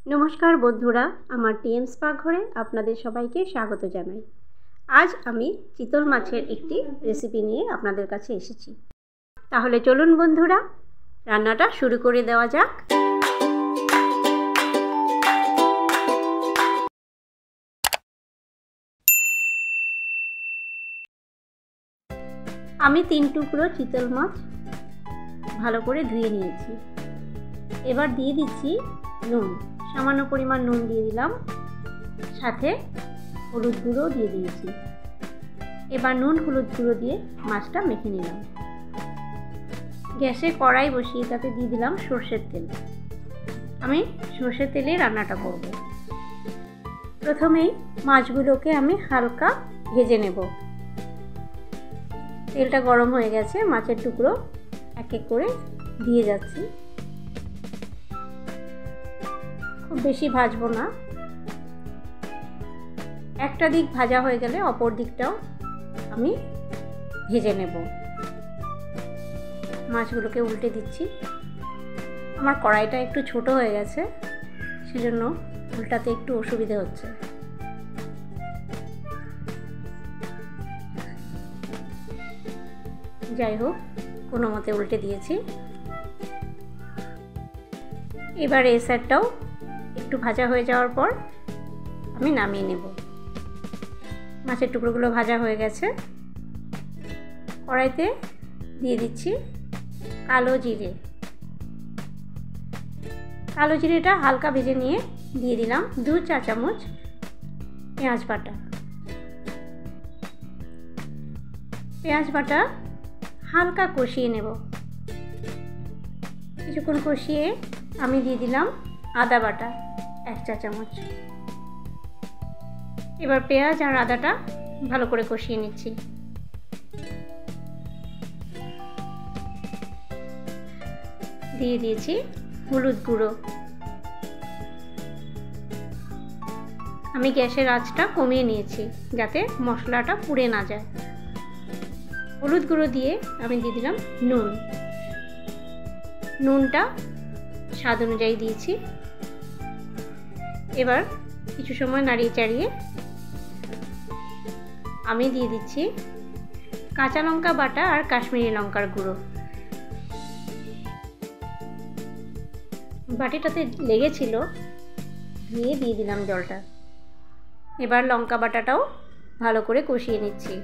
नमस्कार बंधुरा आमार टीएमस पाकघरे आपनादेर सबाइके स्वागत जानाई। आज आमी चितल माछेर एकटी रेसिपि निये आपनादेर काछे एसेछि। ताहले चलुन बंधुरा रान्नाटा शुरू करे देওয়া যাক। आमी 3 टुकरो चितल माछ भालो करे धुए निয়েছি। एबार दिए दिচ্ছি নুন, सामान्य परिमाण নুন दिए दिलाम, साथे हलुद गुঁড়ো दिए दिएছি। एबार নুন हलुद गुঁড়ো दिए माछटा मेखे निलाम। गैसे कड़ाई बसिए ताते दिए दिलाम सर्षेर तेल। आमी सर्षेर तेले रान्नाटा करब। प्रथमेई माछगुलोके आमी हालका भेजे नेब। तेलटा गरम हये गेছে, माछेर टुकरो एक एक करे दिए जाচ্ছি। खूब बेशी भाजबो ना, एकटा दिक भाजा हये गेले अपर दिकटाओ आमी भेजे नेब। माछगुलोके उल्टे दिচ্ছি। आमार कड़ाईटा एकटु छोटो हये गेছে, सेजন্য उल्टाते एकटु असुविधा हच्छे। যাই হোক কোনো মতে উল্টে দিয়েছি। এবার এই সাইডটাও একটু ভাজা হয়ে যাওয়ার পর আমি নামিয়ে নেব। মাছের টুকরোগুলো ভাজা হয়ে গেছে। কড়াইতে দিয়ে দিচ্ছি কালো জিরে। কালো জিরেটা হালকা ভেজে নিয়ে দিয়ে দিলাম 2 চা চামচ পেঁয়াজ বাটা। পেঁয়াজ বাটা হালকা কষিয়ে নেব। কিছুক্ষণ কষিয়ে আমি দিয়ে দিলাম আদা বাটা 1 চা চামচ। এবার পেঁয়াজ আর আদাটা ভালো করে কষিয়ে নিচ্ছি। দিয়ে দিয়েছি হলুদ গুঁড়ো। আমি গ্যাসের আঁচটা কমিয়ে নিয়েছি যাতে মশলাটা পুড়ে না যায়। হলুদ গুঁড়ো দিয়ে আমি দিয়ে দিলাম নুন। নুনটা স্বাদ অনুযায়ী দিয়েছি। এবার কিছু সময় নাড়িয়ে চাড়িয়ে আমি দিয়ে দিচ্ছি কাঁচা লঙ্কা বাটা আর কাশ্মীরি লঙ্কার গুঁড়ো। বাটিটাতে লেগেছিল, দিয়ে দিলাম জলটা। এবার লঙ্কা বাটাটাও ভালো করে কষিয়ে নিচ্ছি।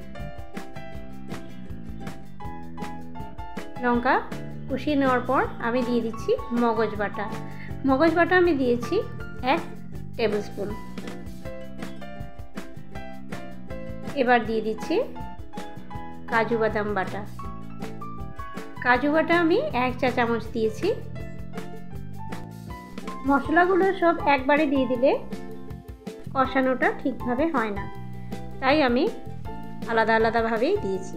লঙ্কা কষিয়ে নেওয়ার পর আমি দিয়ে দিচ্ছি মগজ বাটা। মগজ বাটা আমি দিয়েছি 1 টেবিল স্পুন। এবার দিয়ে দিচ্ছি কাজু বাদাম বাটা। কাজু বাটা আমি 1 চা চামচ দিয়েছি। মশলাগুলো সব একবারে দিয়ে দিলে কষানোটা ঠিকভাবে হয় না, তাই আমি আলাদা আলাদাভাবেই দিয়েছি।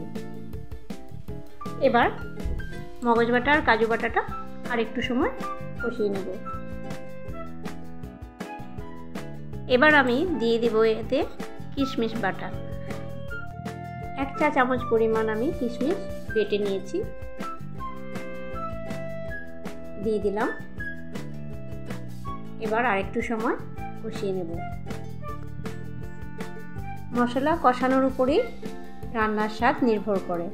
এবার মগজ বাটা আর কাজু বাটাটা আর একটু সময় কষিয়ে নেব। এবার আমি দিয়ে দেব এতে কিশমিশ বাটা। 1 চা চামচ পরিমাণ আমি কিশমিশ বেটে নিয়েছি, দিয়ে দিলাম। এবার আর একটু সময় কষিয়ে নেব। মশলা কষানোর উপরেই রান্নার স্বাদ নির্ভর করে।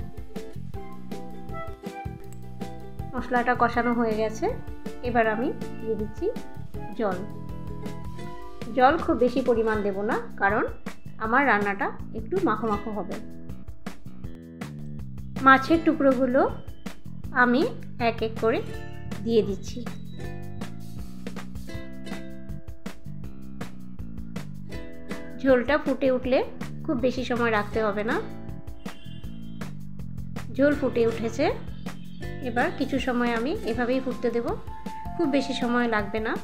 মশলাটা কষানো হয়ে গেছে। এবার আমি দিয়ে দিচ্ছি জল। জল খুব বেশি পরিমাণ দেব না, কারণ আমার রান্নাটা একটু মাখো মাখো হবে। মাছের টুকরোগুলো আমি এক এক করে দিয়ে দিচ্ছি। ঝোলটা ফুটে উঠলে খুব বেশি সময় রাখতে হবে না। ঝোল ফুটে উঠেছে। এবার কিছু সময় আমি এভাবেই ফুটতে দেব, খুব বেশি সময় লাগবে না।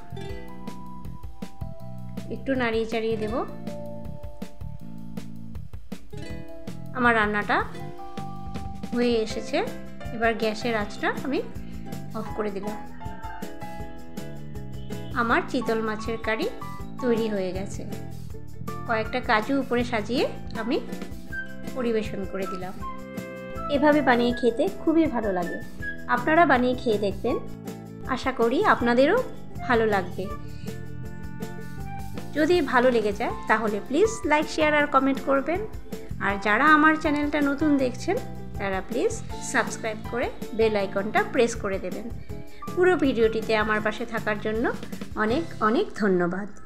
একটু নাড়িয়ে চাড়িয়ে দেব। আমার রান্নাটা হয়ে এসেছে। এবার গ্যাসের আঁচটা আমি অফ করে দিলাম। আমার চিতল মাছের কারি তৈরি হয়ে গেছে। কয়েকটা কাজু উপরে সাজিয়ে আমি পরিবেশন করে দিলাম। এভাবে বানিয়ে খেতে খুবই ভালো লাগে। আপনারা বানিয়ে খেয়ে দেখবেন, আশা করি আপনাদেরও ভালো লাগবে। যদি ভালো লেগে যায় তাহলে প্লিজ লাইক, শেয়ার আর কমেন্ট করবেন। আর যারা আমার চ্যানেলটা নতুন দেখছেন তারা প্লিজ সাবস্ক্রাইব করে বেল আইকনটা প্রেস করে দেবেন। পুরো ভিডিওটিতে আমার পাশে থাকার জন্য অনেক অনেক ধন্যবাদ।